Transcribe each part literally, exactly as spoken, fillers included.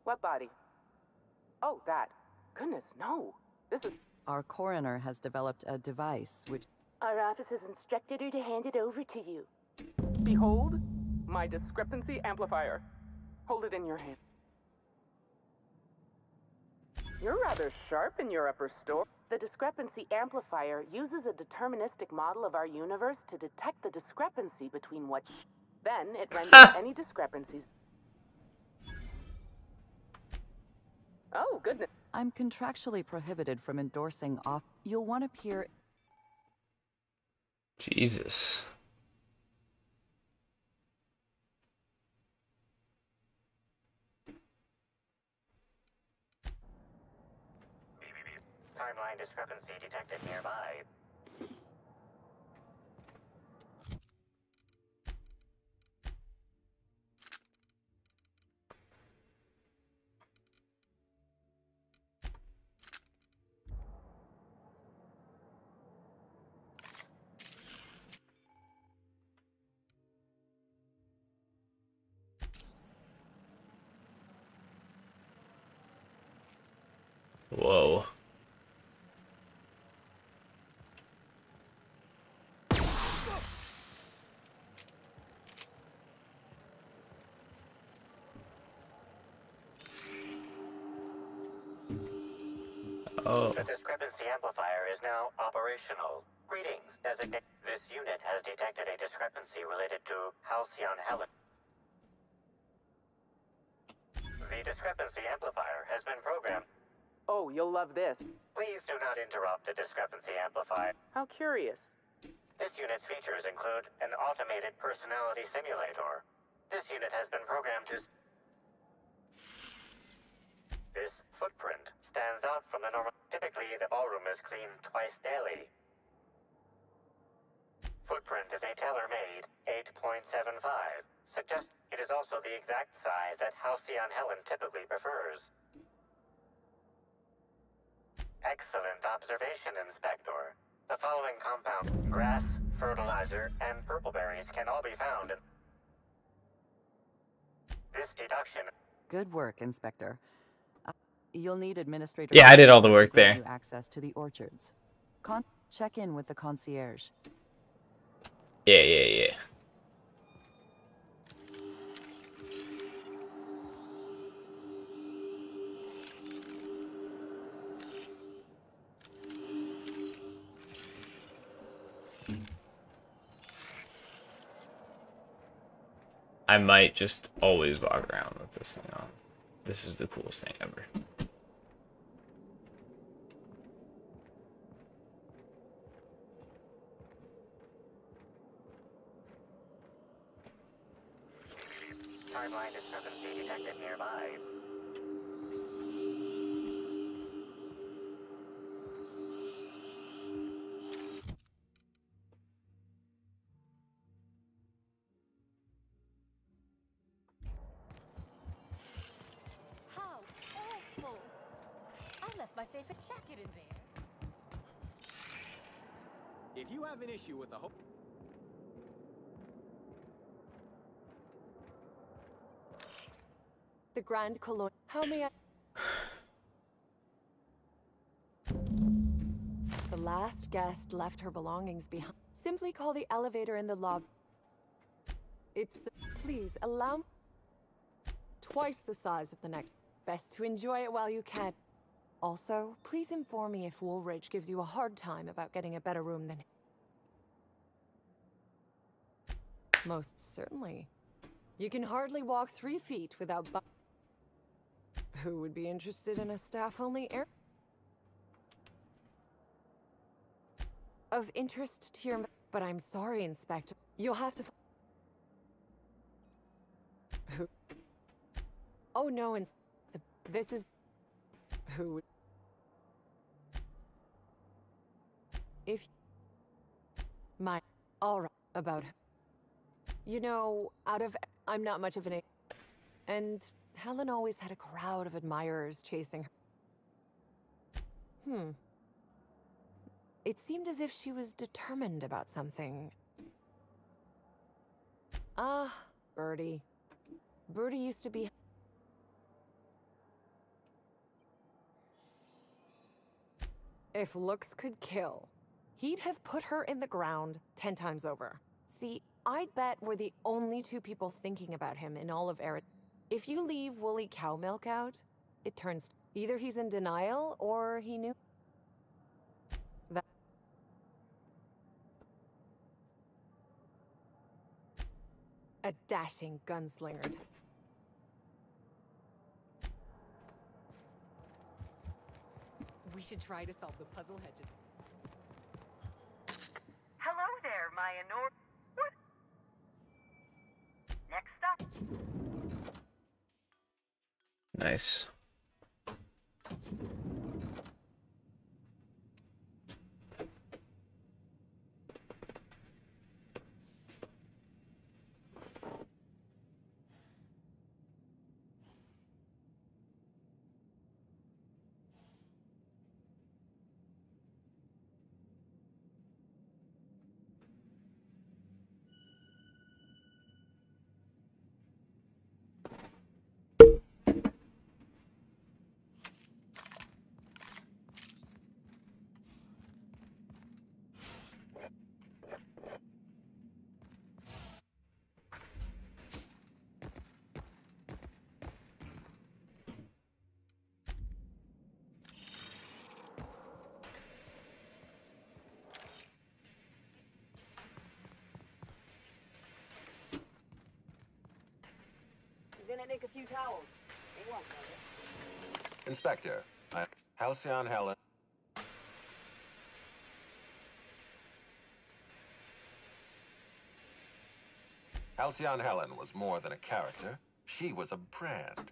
What body? Oh, that. Goodness, no. This is... Our coroner has developed a device which... Our office has instructed her to hand it over to you. Behold, my discrepancy amplifier. Hold it in your hand. You're rather sharp in your upper store. The discrepancy amplifier uses a deterministic model of our universe to detect the discrepancy between what sh then it renders any discrepancies. Oh, goodness. I'm contractually prohibited from endorsing off. You'll want to peer... Jesus. Timeline discrepancy detected nearby. Whoa. Oh. The discrepancy amplifier is now operational. Greetings, designate. This unit has detected a discrepancy related to Halcyon Helen. The discrepancy amplifier has been programmed. Oh, you'll love this. Please do not interrupt the discrepancy amplifier. How curious. This unit's features include an automated personality simulator. This unit has been programmed to... This footprint stands out from the normal... Typically, the ballroom is cleaned twice daily. Footprint is a tailor-made eight point seven five. Suggest it is also the exact size that Halcyon Helen typically prefers. Excellent observation, Inspector. The following compound, grass, fertilizer, and purpleberries can all be found in... This deduction... Good work, Inspector. Uh, you'll need administrator... Yeah, I did all the work there. Access to the orchards. Con check in with the concierge. Yeah, yeah, yeah. I might just always walk around with this thing on. This is the coolest thing ever. Timeline discrepancy detected nearby. How awful! I left my favorite jacket in there. If you have an issue with the whole... The Grand Colon... How may I... The last guest left her belongings behind. Simply call the elevator in the lobby. It's... Please, allow... Twice the size of the next. Best to enjoy it while you can. Also, please inform me if Woolridge gives you a hard time about getting a better room than... Most certainly. You can hardly walk three feet without... Bu Who would be interested in a staff-only air... Of interest to your... But I'm sorry, Inspector. You'll have to... Who... Oh no, and this is... Who... If... My... Alright, about... You know, out of... I'm not much of an... And Helen always had a crowd of admirers chasing her. Hmm. It seemed as if she was determined about something. Ah, Birdie. Birdie used to be... If looks could kill, he'd have put her in the ground ten times over. See, I'd bet we're the only two people thinking about him in all of Era. If you leave woolly cow milk out, it turns either he's in denial or he knew that. A dashing gunslinger. T We should try to solve the puzzle hedges. Hello there, my enor... What? Next up. Nice. Gonna make a few towels. They won't, Inspector, I'm Halcyon Helen. Halcyon Helen was more than a character. She was a brand.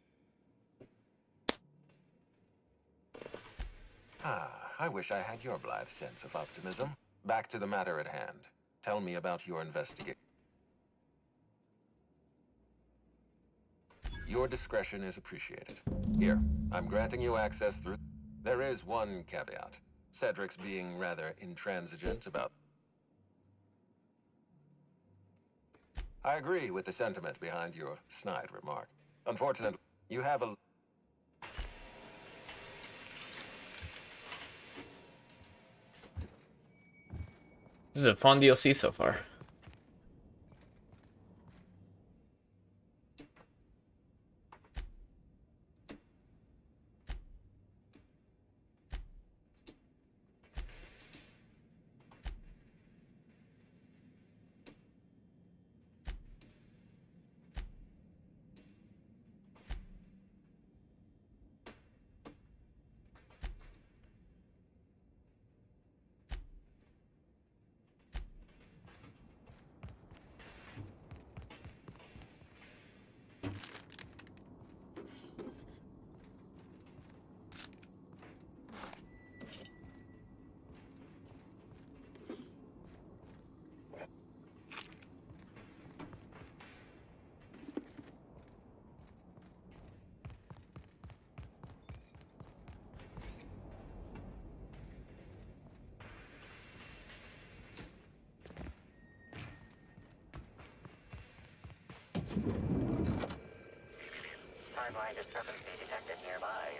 Ah, I wish I had your blithe sense of optimism. Back to the matter at hand. Tell me about your investigation. Your discretion is appreciated. Here, I'm granting you access through... There is one caveat. Cedric's being rather intransigent about... I agree with the sentiment behind your snide remark. Unfortunately, you have a... This is a fun D L C so far. Timeline discrepancy detected nearby.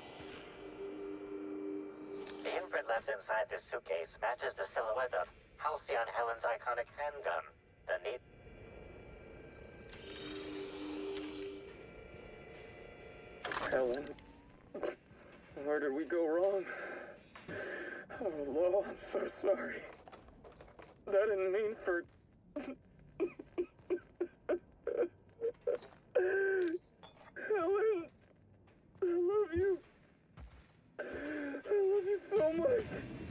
The imprint left inside this suitcase matches the silhouette of Halcyon Helen's iconic handgun. The need... Helen, where did we go wrong? Oh, Lo, I'm so sorry. That didn't mean for... Helen, I love you. I love you so much.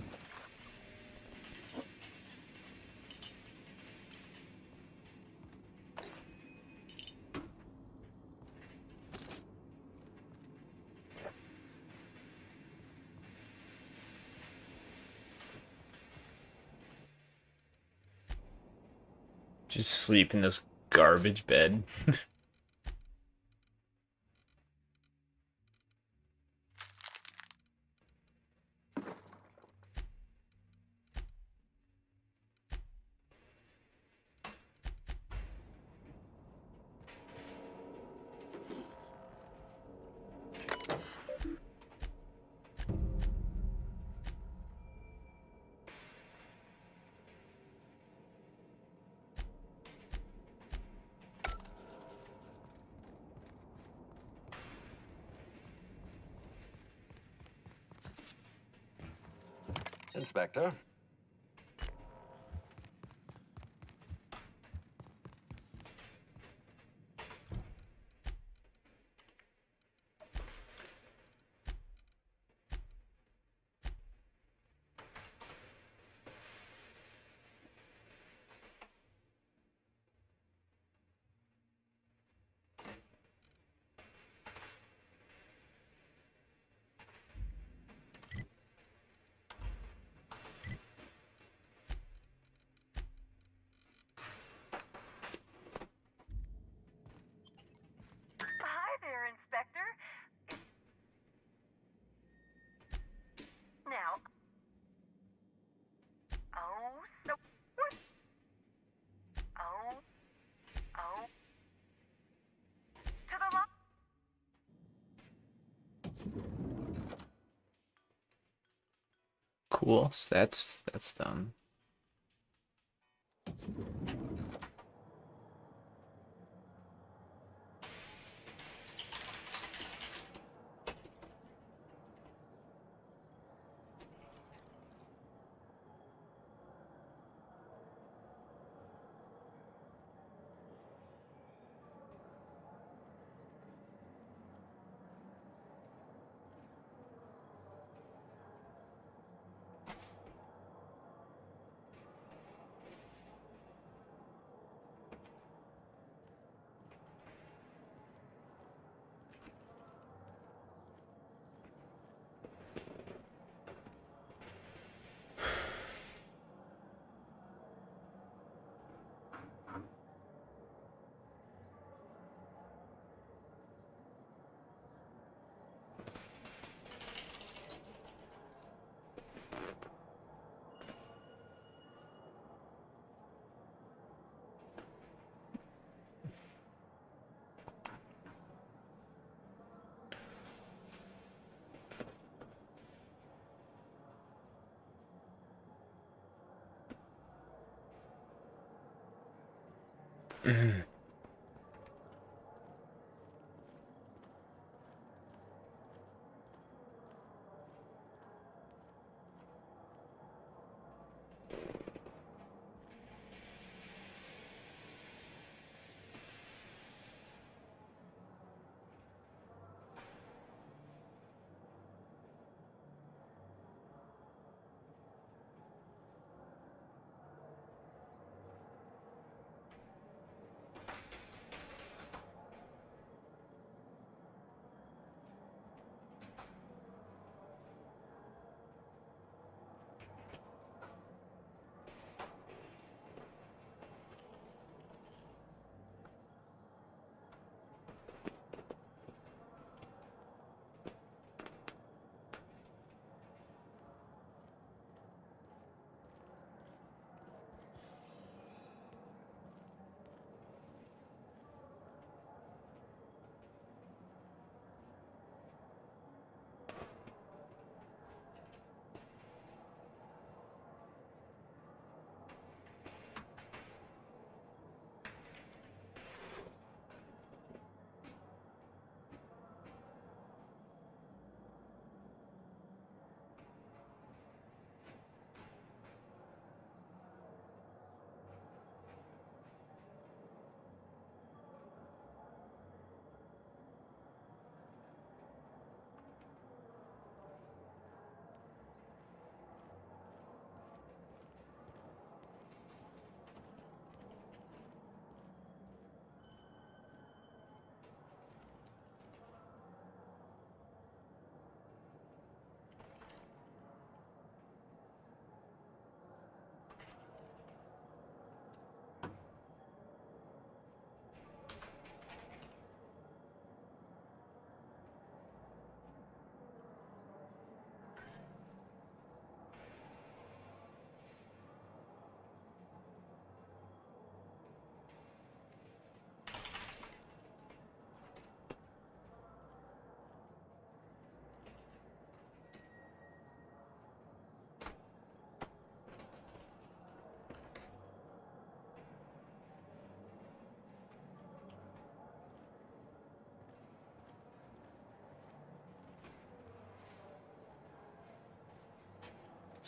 Just sleep in this garbage bed. Inspector. Hi there, Inspector. Now. Oh, so what? Oh. Oh. To the left. Cool. So that's that's done.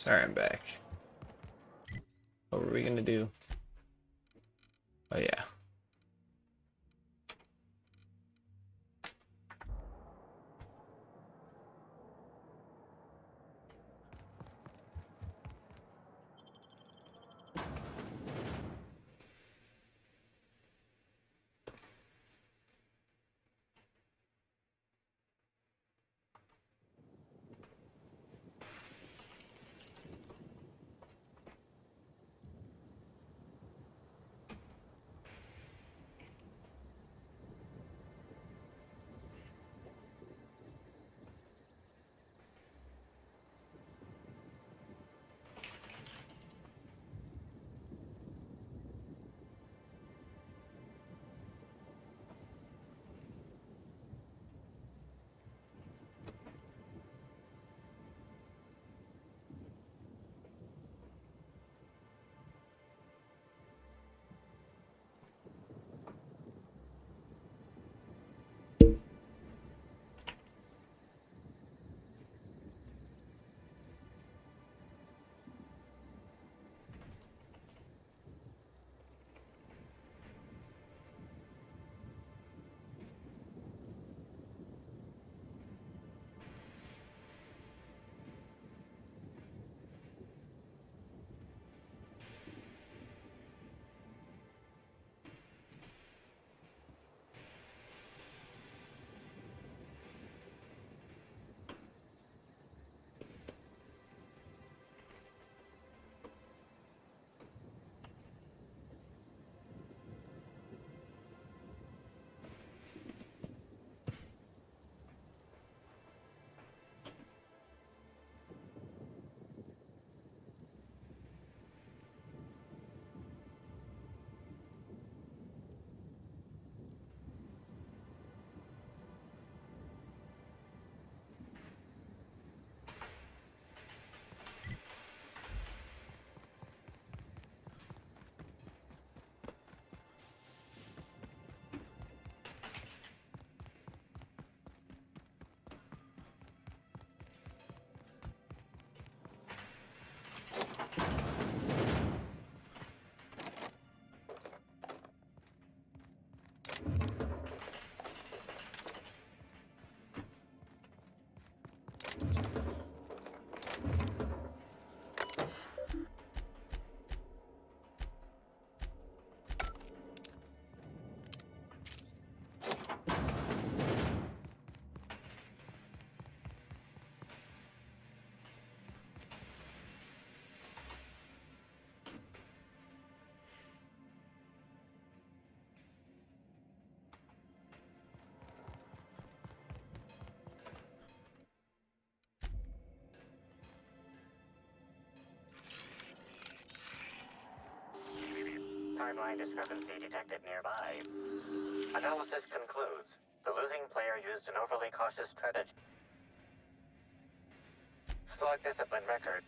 Sorry, I'm back. What were we gonna do? Oh yeah. Timeline discrepancy detected nearby. Analysis concludes. The losing player used an overly cautious strategy. Slug discipline record.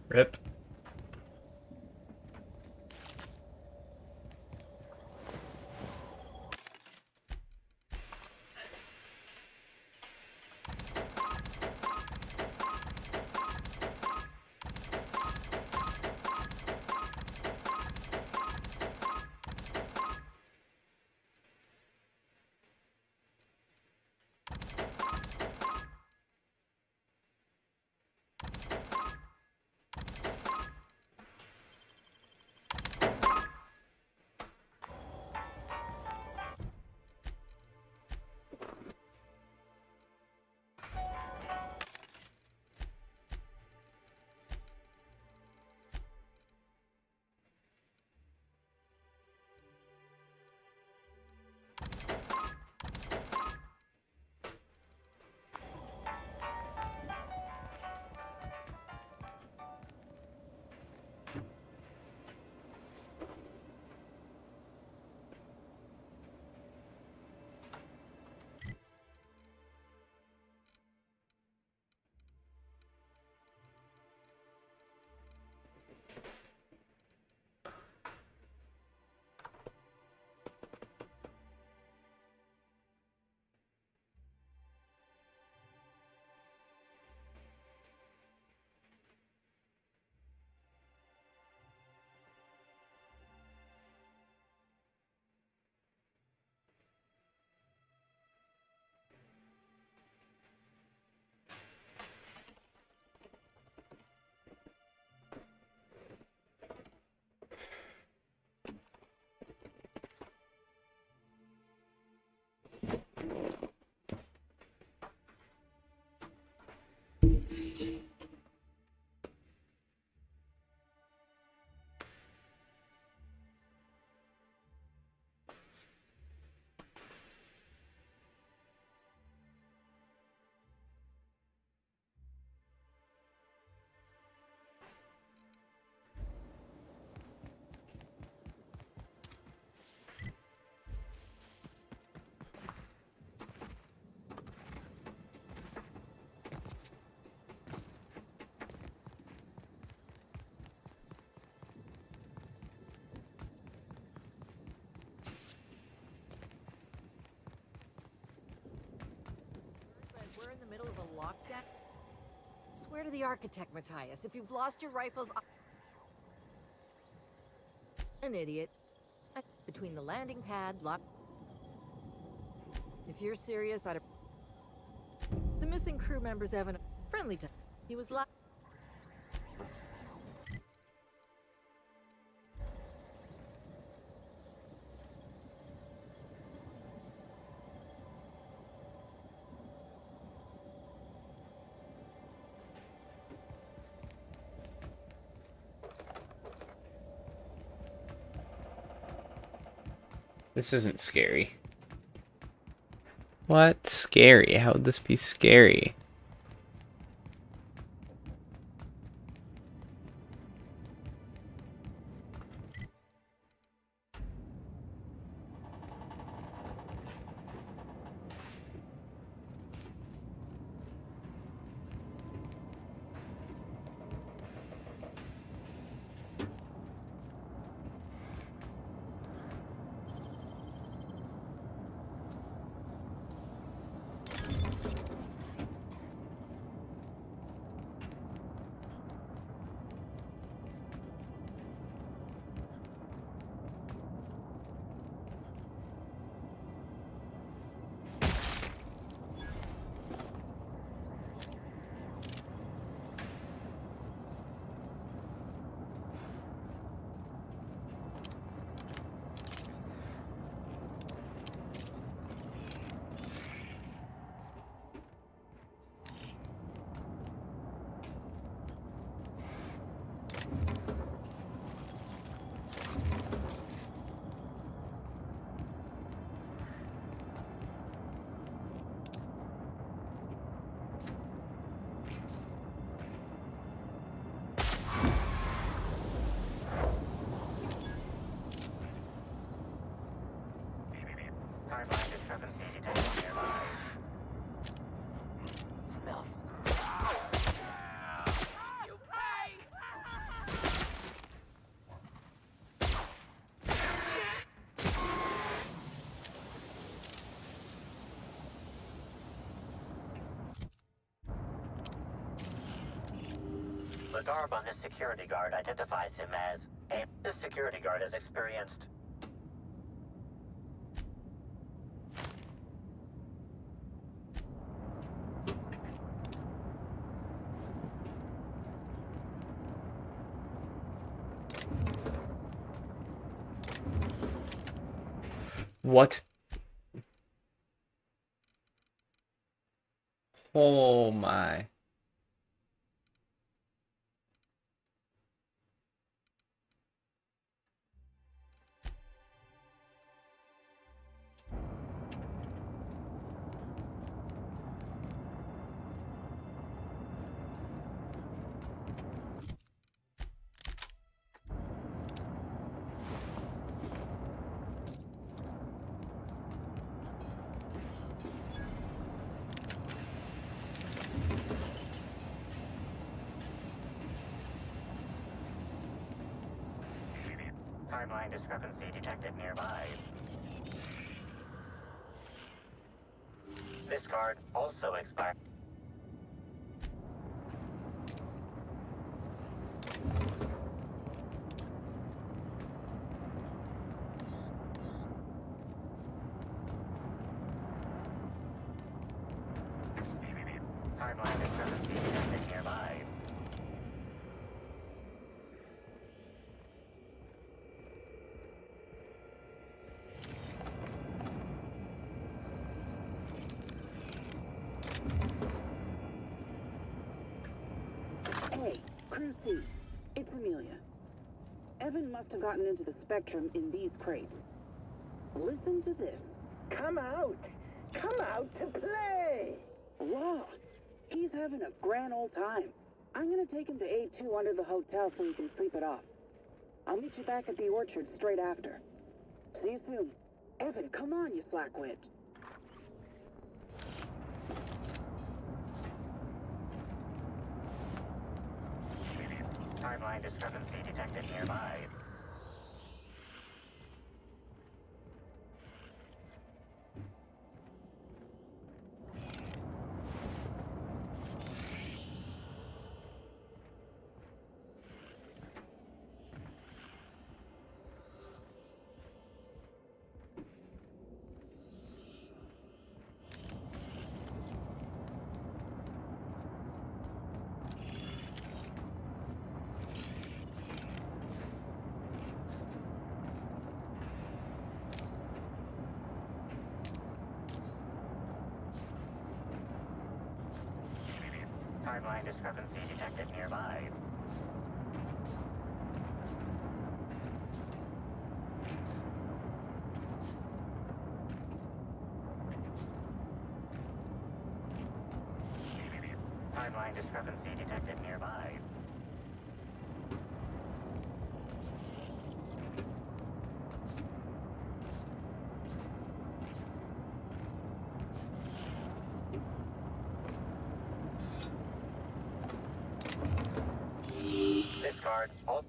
Rip. We're in the middle of a lockdown. Swear to the architect, Matthias, if you've lost your rifles... An idiot. Between the landing pad, lock... If you're serious, I'd... The missing crew members have a friendly time. He was locked. This isn't scary. What? Scary? How would this be scary? The garb on this security guard identifies him as a... This security guard has experienced... What? Oh my. Timeline discrepancy detected nearby. This card also expired. Timeline discrepancy detected nearby. Hey, Crew C. It's Amelia. Evan must have gotten into the Spectrum in these crates. Listen to this. Come out! Come out to play! Wow, he's having a grand old time. I'm gonna take him to A two under the hotel so he can sleep it off. I'll meet you back at the orchard straight after. See you soon. Evan, come on, you slackwit. Timeline discrepancy detected nearby. Timeline discrepancy detected nearby. Timeline discrepancy detected nearby. Discard all.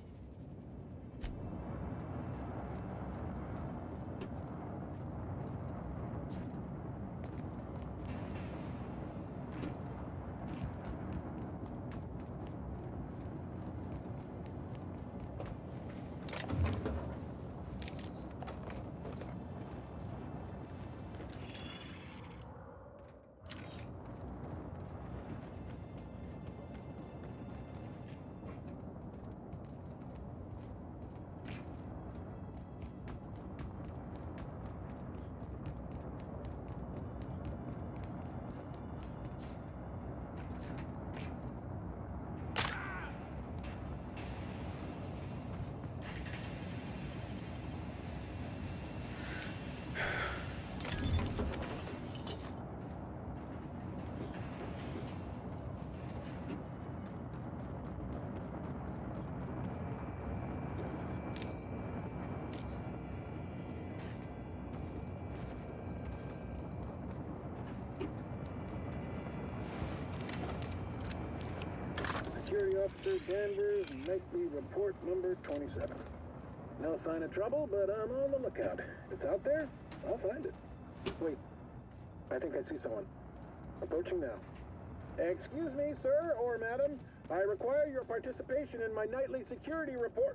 Security Officer Danvers, Nightly Report number twenty-seven. No sign of trouble, but I'm on the lookout. It's out there, I'll find it. Wait, I think I see someone. Approaching now. Excuse me, sir or madam. I require your participation in my nightly security report.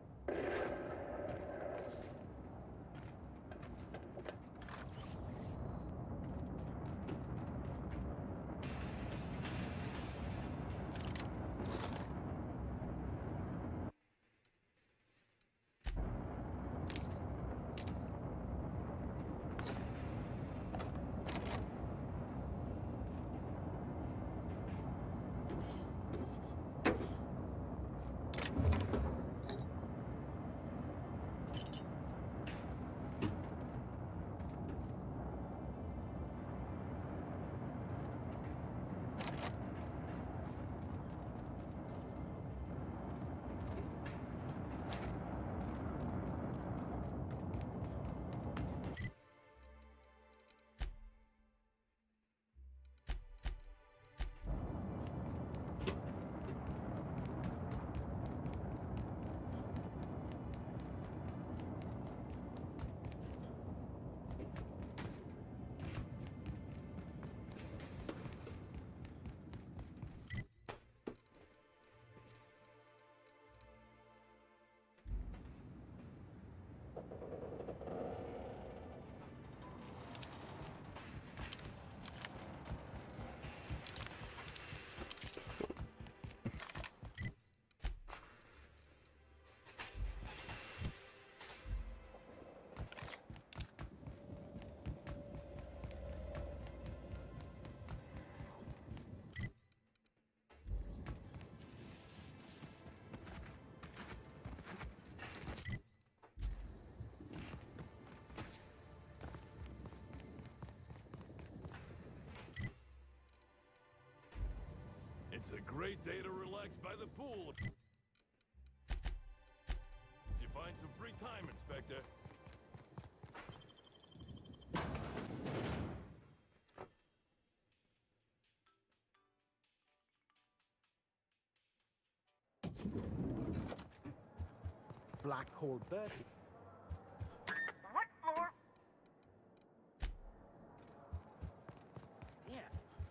It's a great day to relax by the pool. If you find some free time, Inspector. Black hole Bertie. What floor? Yeah.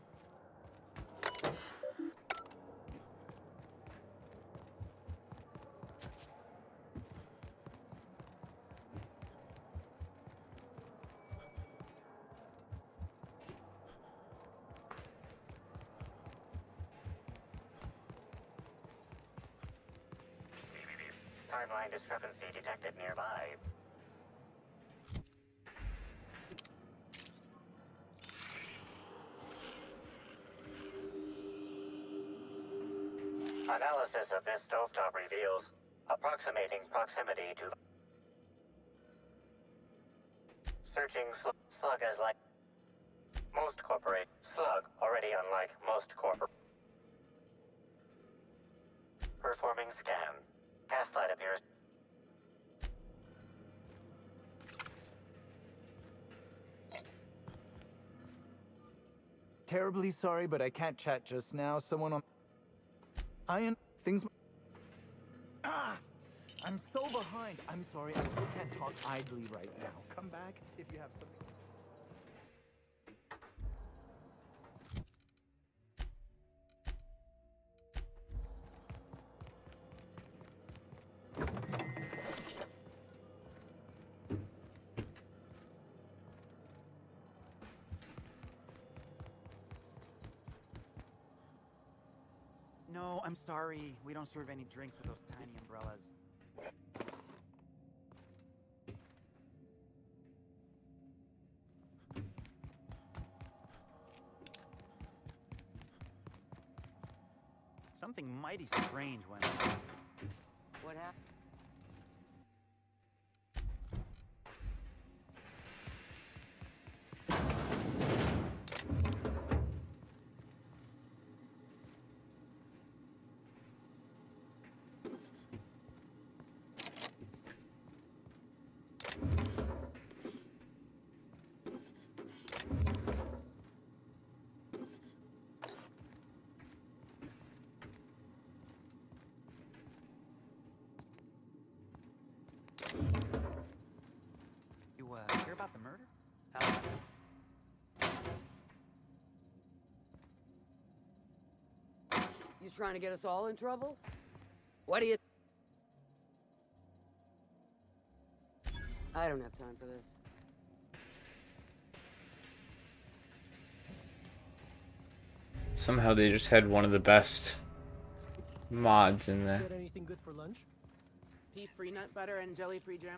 Timeline discrepancy detected nearby. Analysis of this stovetop reveals approximating proximity to searching sl slug as like most corporate slug already unlike most corporate. Performing scan. Gaslight appears. Terribly sorry, but I can't chat just now. Someone on Iron things. Ah, I'm so behind. I'm sorry. I still can't talk idly right now. Come back if you have something. No, I'm sorry. We don't serve any drinks with those tiny umbrellas. Something mighty strange went on. What happened? You, uh, hear about the murder? How? You trying to get us all in trouble? What do you... I don't have time for this. Somehow they just had one of the best mods in there. Get anything good for lunch? Beef free nut butter and jelly free jam.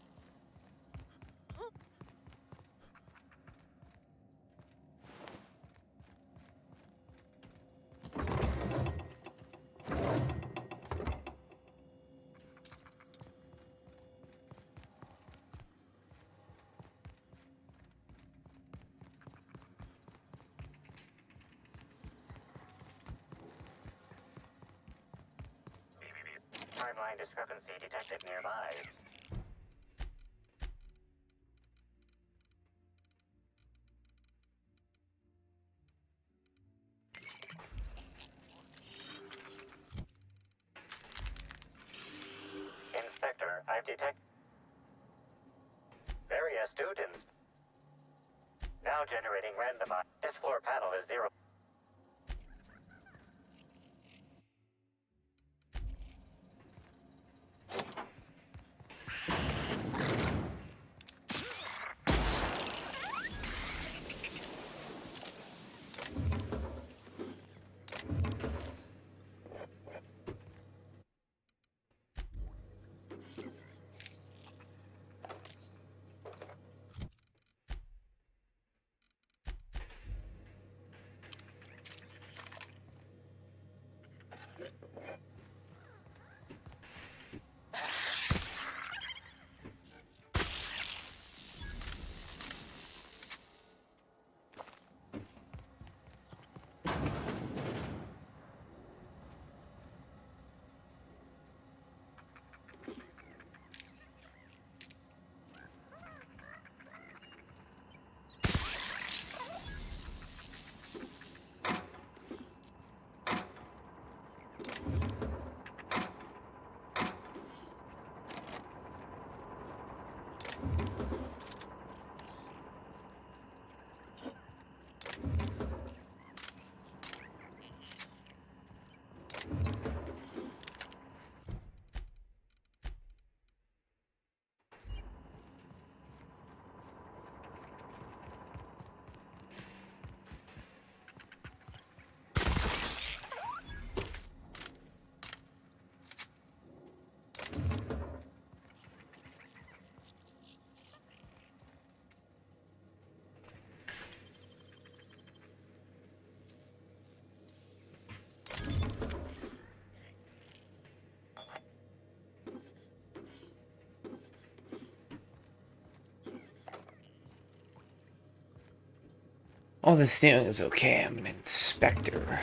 Timeline discrepancy detected nearby. Inspector, I've detected... Very astute, ins... Now generating randomize. This floor panel is zero. Oh, the steering is okay. I'm an inspector.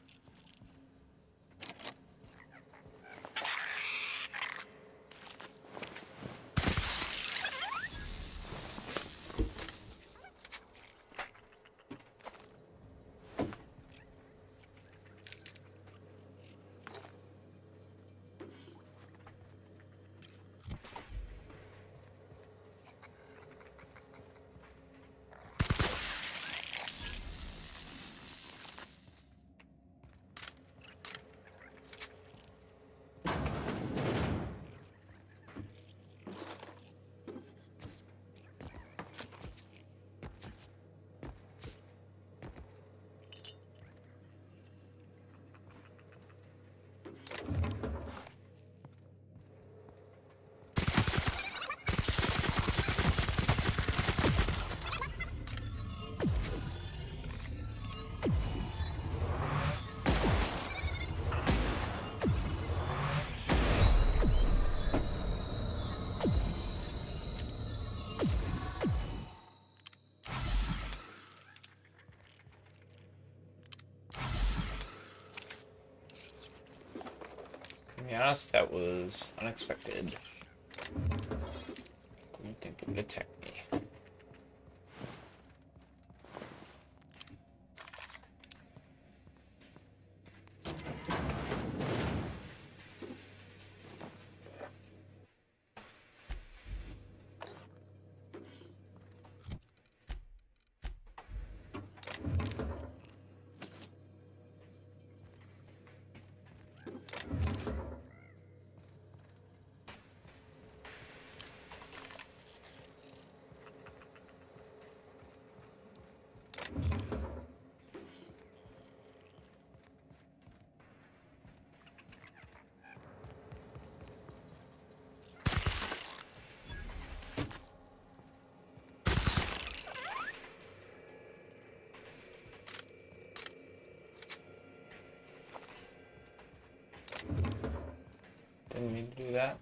To be honest, that was unexpected. Didn't think they would attack me. Didn't mean to do that.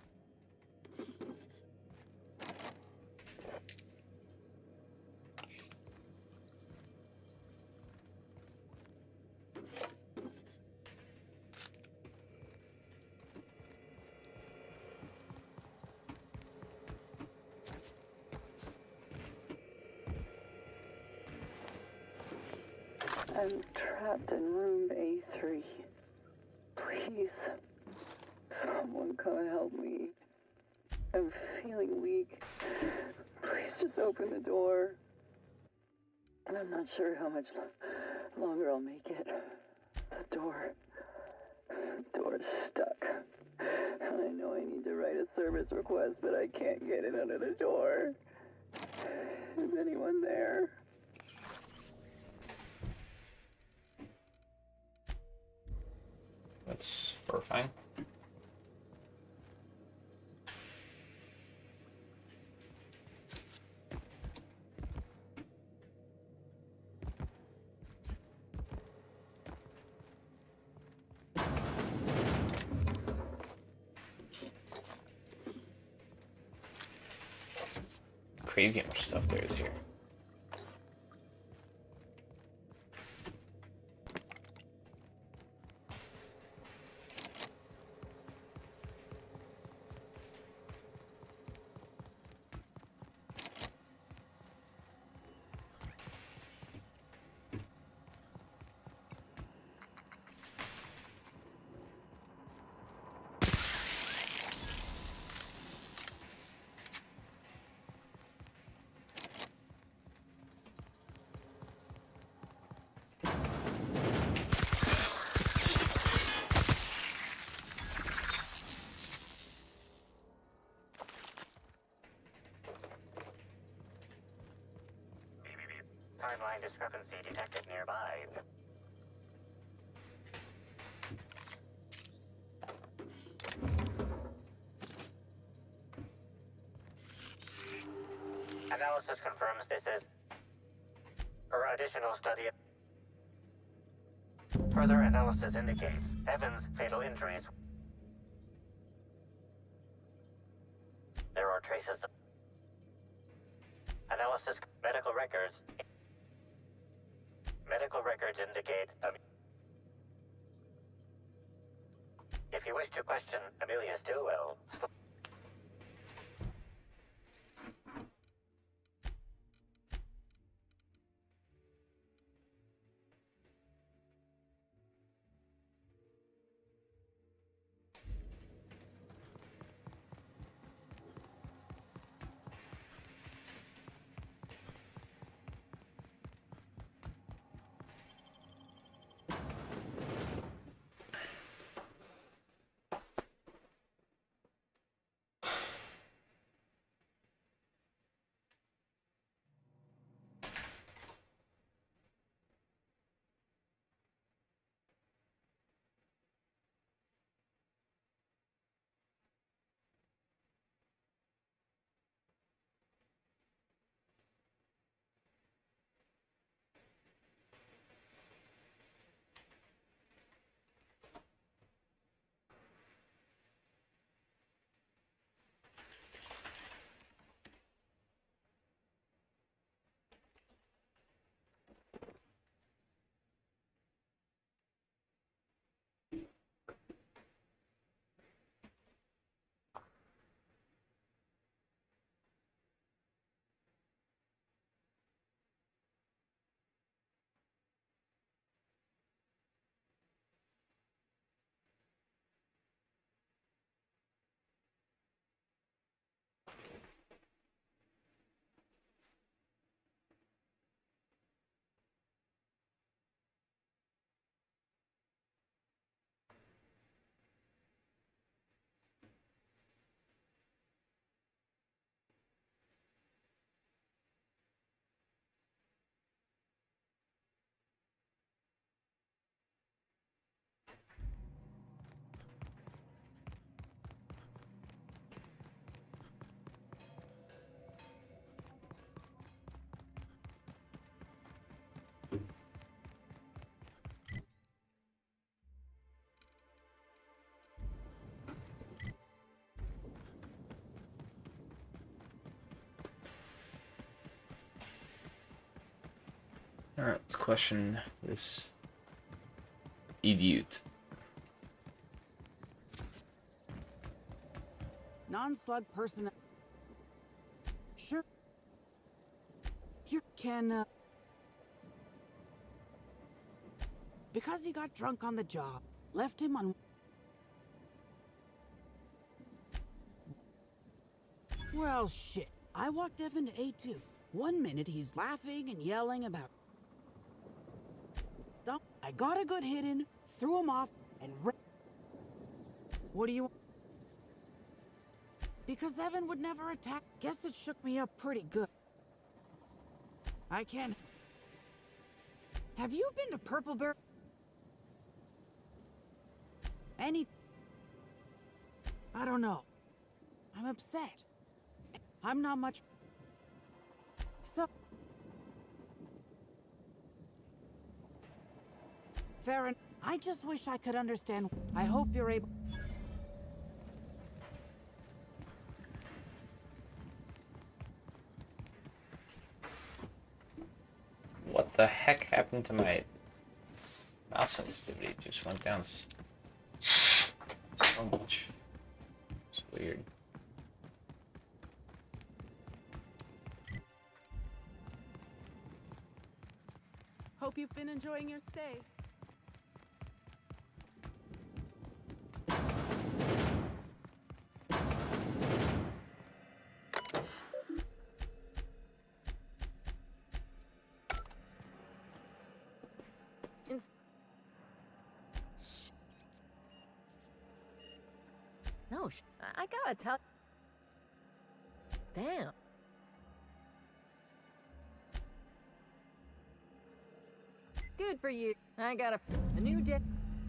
I'm trapped in room A three. Please, someone come help me. I'm feeling weak. Please just open the door. And I'm not sure how much lo longer I'll make it. The door... The door's stuck. And I know I need to write a service request, but I can't get it under the door. Is anyone there? That's horrifying. Crazy how much stuff there is here. Timeline discrepancy detected nearby. Analysis confirms this is her additional study. Further analysis indicates Evan's fatal injuries. There are traces of analysis. Medical records. Medical records indicate. Um, if you wish to question Amelia Stillwell. Alright, let's question this idiot. Non-slug person. Sure. You can, uh... because he got drunk on the job, left him on... Well, shit. I walked Evan to A two. One minute he's laughing and yelling about... I got a good hit in, threw him off, and... What do you... Because Evan would never attack. Guess it shook me up pretty good. I can't... Have you been to Purple Bear? Any... I don't know. I'm upset. I'm not much... So... Fair enough. I just wish I could understand. I hope you're able... What the heck happened to my mouse sensitivity? It just went down so much. It's weird. Hope you've been enjoying your stay. No, sh I gotta tell. Damn. Good for you. I got a, a new day.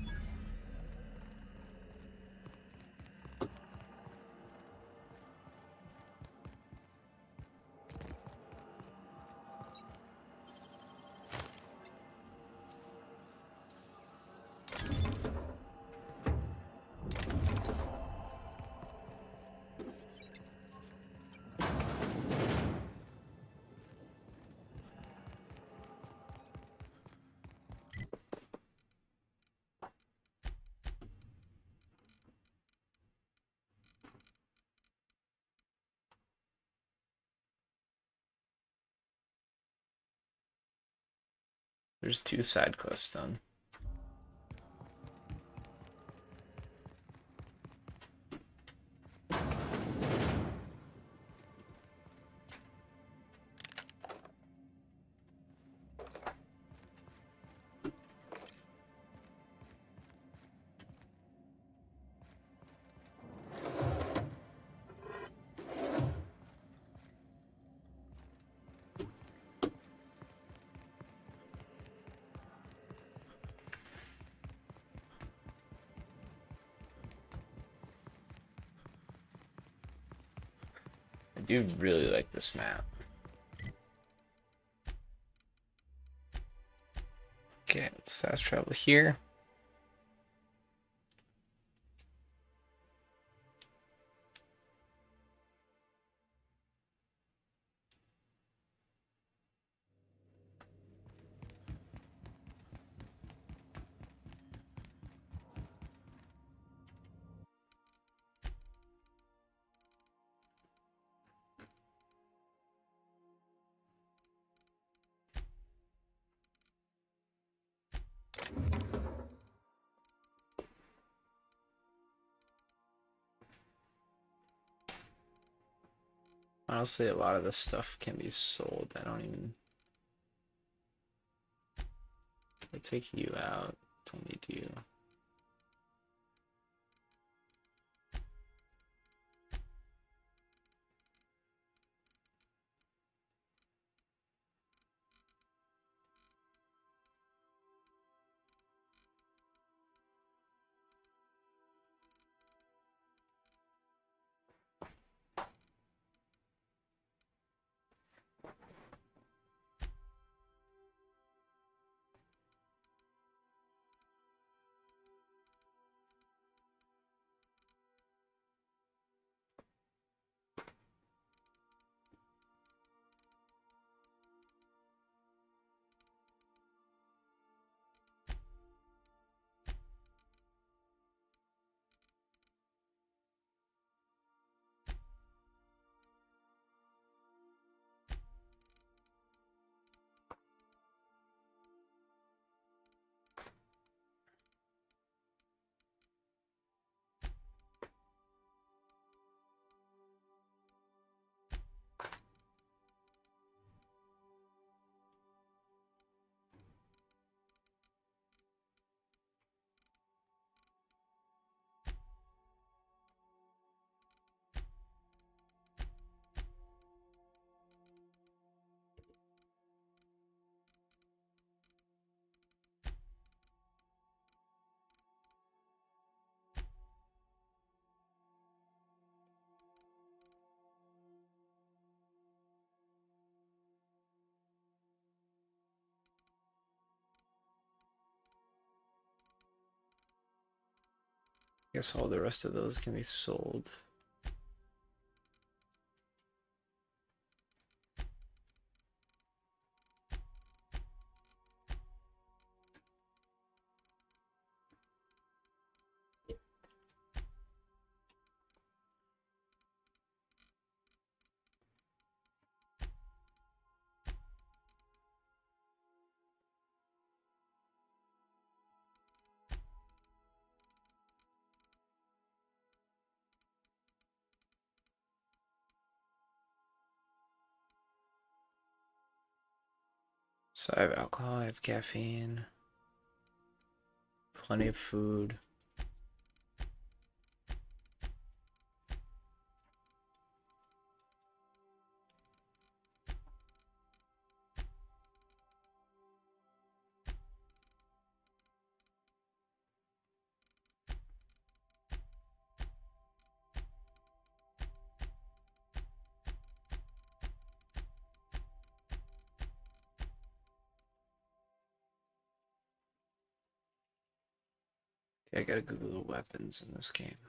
There's two side quests done. I do really like this map. Okay, let's fast travel here. Honestly, a lot of this stuff can be sold. I don't even... I take you out. Don't need you. Guess all the rest of those can be sold. So I have alcohol, I have caffeine, plenty of food. Okay, I gotta Google the weapons in this game.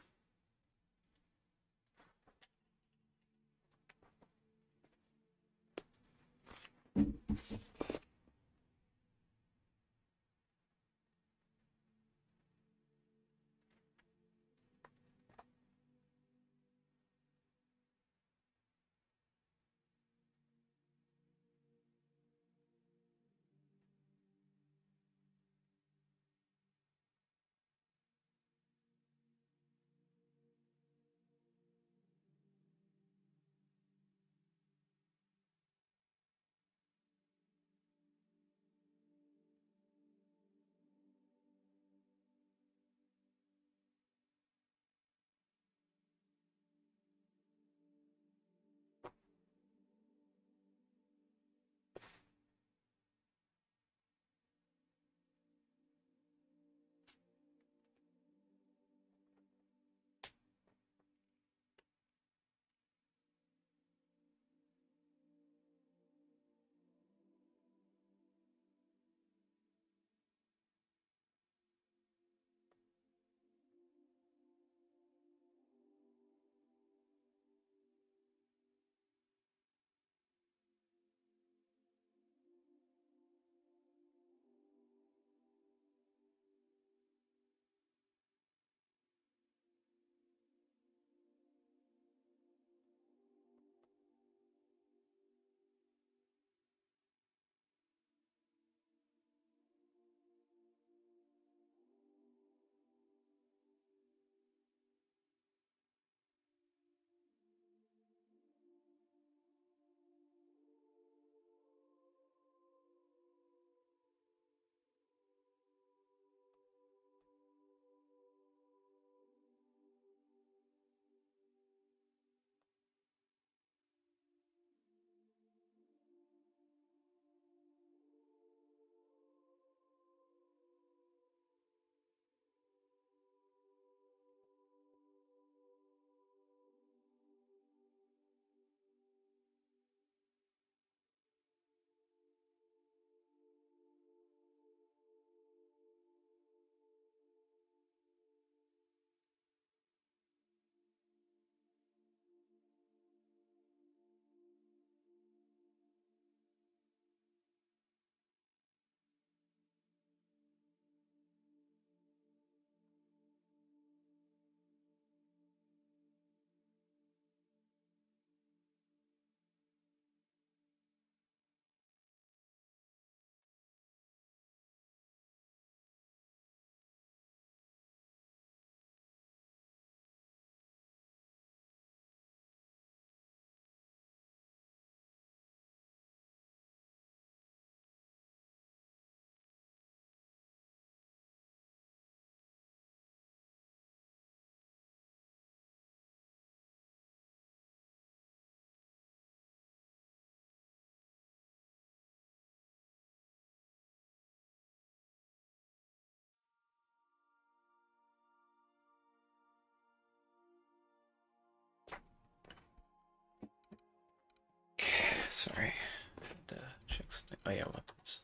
Sorry, I had to check something. Oh yeah, weapons.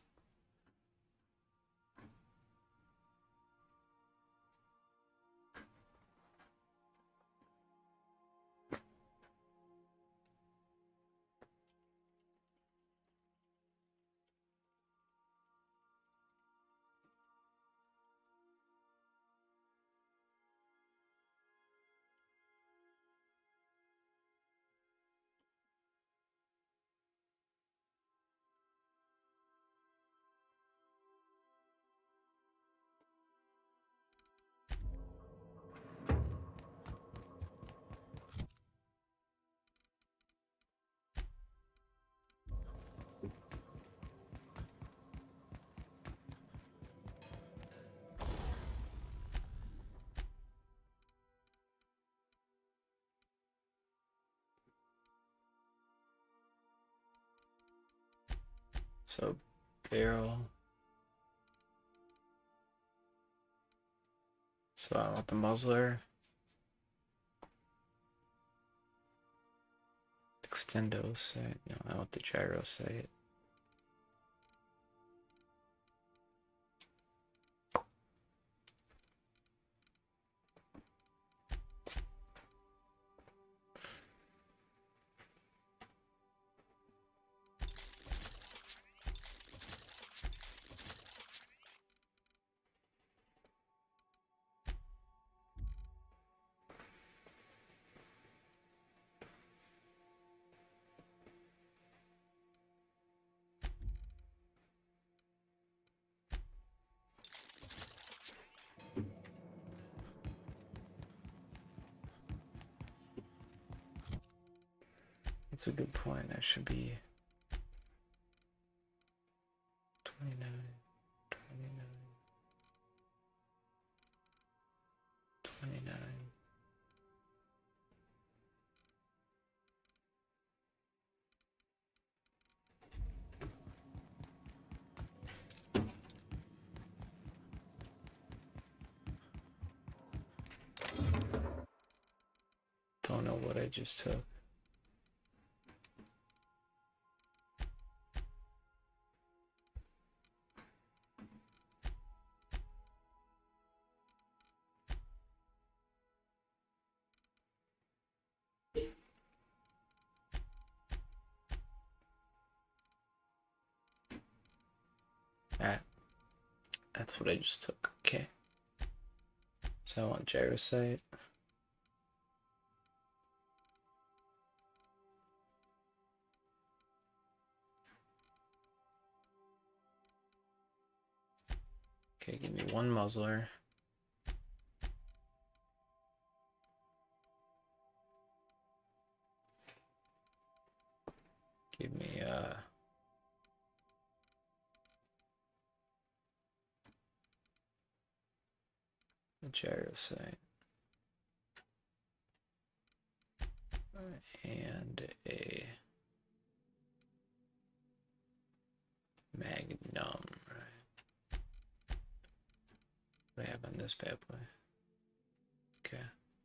So, barrel. So I want the muzzler. Extendo sight. No, I want the gyro sight. That's a good point. I should be twenty-nine, twenty-nine, twenty-nine. Don't know what I just took. Ah, that's what I just took. Okay. So I want gyro sight. Okay, give me one muzzler. Give me uh a gyro sight and a magnum, right? What do I have on this bad boy? Okay.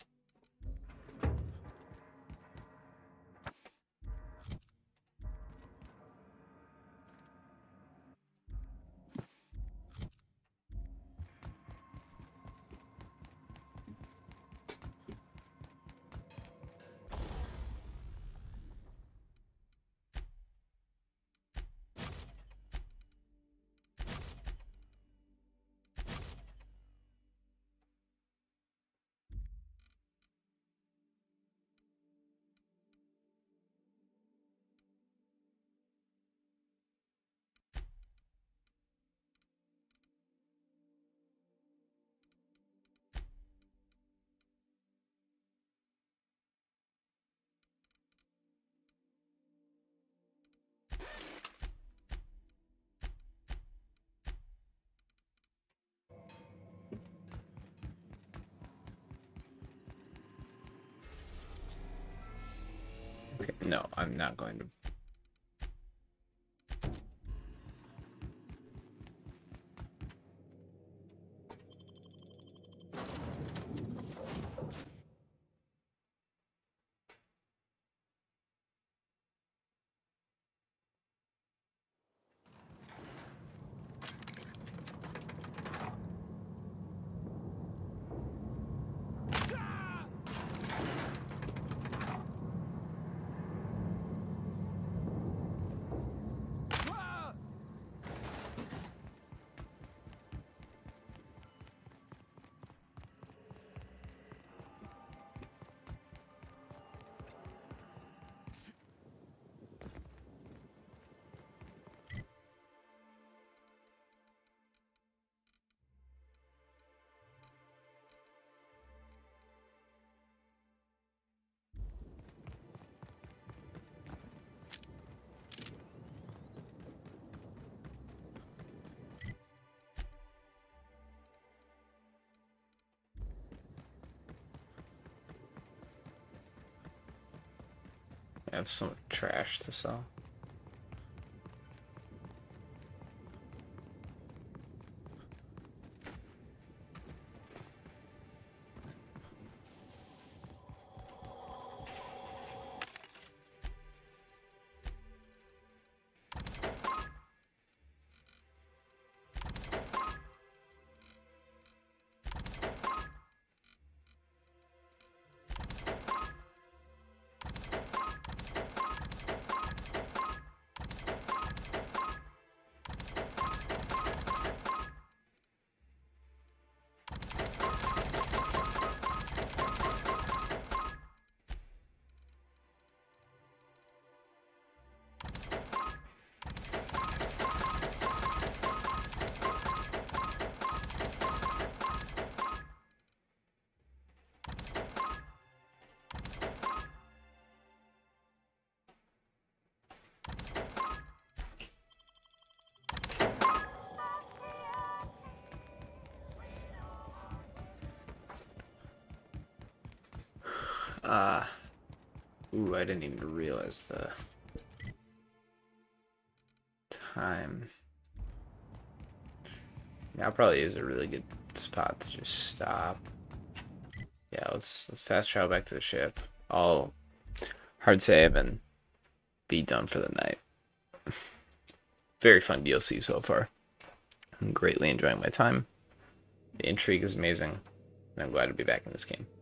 Okay, no, I'm not going to. I have so much trash to sell. Ah. Uh, ooh, I didn't even realize the time. Now probably is a really good spot to just stop. Yeah, let's let's fast travel back to the ship. I'll hard save and be done for the night. Very fun D L C so far. I'm greatly enjoying my time. The intrigue is amazing, and I'm glad to be back in this game.